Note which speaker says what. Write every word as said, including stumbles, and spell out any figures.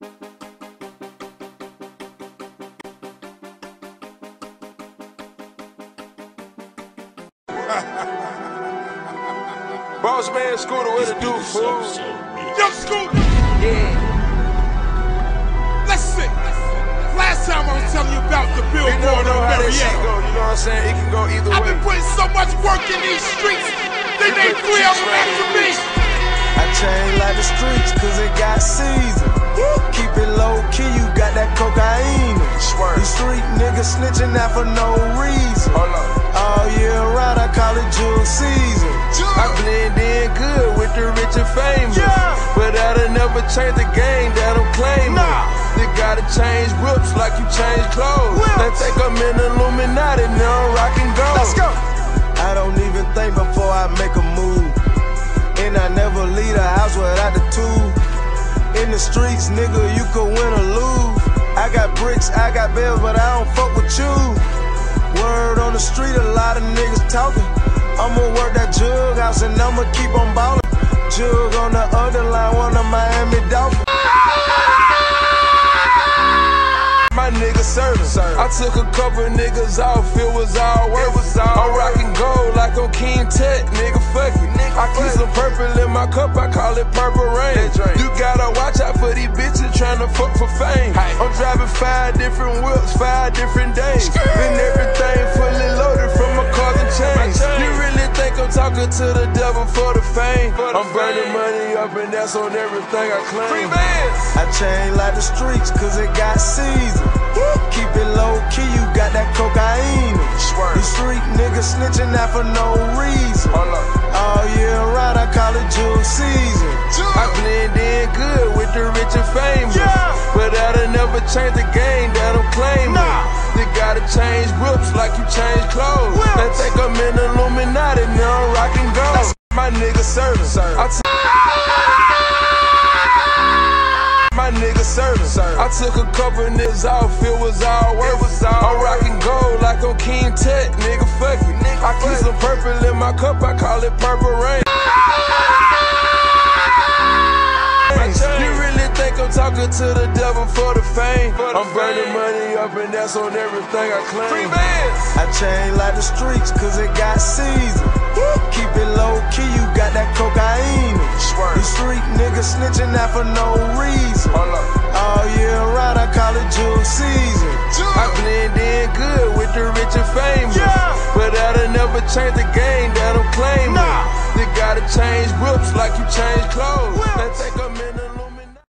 Speaker 1: Boss man Scooter, what it do, fool?
Speaker 2: Yo, Scooter!
Speaker 1: Yeah.
Speaker 2: Let's see. Last time I was telling you about the billboard
Speaker 1: You don't know
Speaker 2: on
Speaker 1: how that shit
Speaker 2: Marietta.
Speaker 1: go, you know what I'm saying? It can go either
Speaker 2: I've
Speaker 1: way.
Speaker 2: been putting so much work in these streets. They made three of them after me.
Speaker 3: I chain like the streets, cause it got season. Keep it low key, you got that cocaine.
Speaker 1: Swear.
Speaker 3: These street niggas snitching out for no reason.
Speaker 1: Hold up.
Speaker 3: All year round, I call it jewel season.
Speaker 1: I blend in good with the rich and famous.
Speaker 3: Yeah.
Speaker 1: But that'll never change the game that I'm claiming.
Speaker 3: Nah.
Speaker 1: You gotta change whips like you change clothes.
Speaker 3: Whips.
Speaker 1: They think I'm in Illuminati, now I'm rockin' gold.
Speaker 3: Let's go. I don't even think before I make a move. And I never leave the house without the tool. In the streets, nigga, you could win or lose. I got bricks, I got bells, but I don't fuck with you. Word on the street, a lot of niggas talking. I'ma work that jug house and I'ma keep on ballin'. Jug on the other line, one of Miami Dolphins.
Speaker 1: My nigga serving. I took a couple niggas off, it was all worth it. I'm rockin' gold like I'm King Tut, nigga, fuck it. I keep some purple in my cup, I call it purple rain. You gotta watch out for these bitches tryna fuck for fame. I'm driving five different whips, five different days. Been everything fully loaded from my cars and chains. You really think I'm talking to the devil for the fame? I'm burning money up and that's on everything I claim.
Speaker 3: I chain like the streets, cause it got season. Keep it low key, you got that cocaine. These street niggas snitching out for no reason. All year round, I call it jewel season.
Speaker 1: I blend in good with the rich and famous.
Speaker 3: Yeah.
Speaker 1: But that'll never change the game that I'm claiming.
Speaker 3: Nah.
Speaker 1: You gotta change whips like you change clothes.
Speaker 3: Whips.
Speaker 1: They think I'm in Illuminati, now I'm rockin' gold. My nigga serving. I t My nigga serving. I took a couple niggas off, it was all worth it. I'm rockin' gold like I'm King Tut, nigga, fuck it. I keep some purple in my cup, I call it purple rain. You really think I'm talking to the devil for the fame? I'm burning money up and that's on everything I claim.
Speaker 3: I chain like the streets, cause it got season. Keep it low key, you got that cocaine. These street niggas snitching out for no reason. All year round, I call it jewel season.
Speaker 1: I blend in good with the rich and famous.
Speaker 3: Yeah.
Speaker 1: But that'll never change the game that I'm claiming.
Speaker 3: Nah.
Speaker 1: You gotta change whips like you change clothes. They think I'm in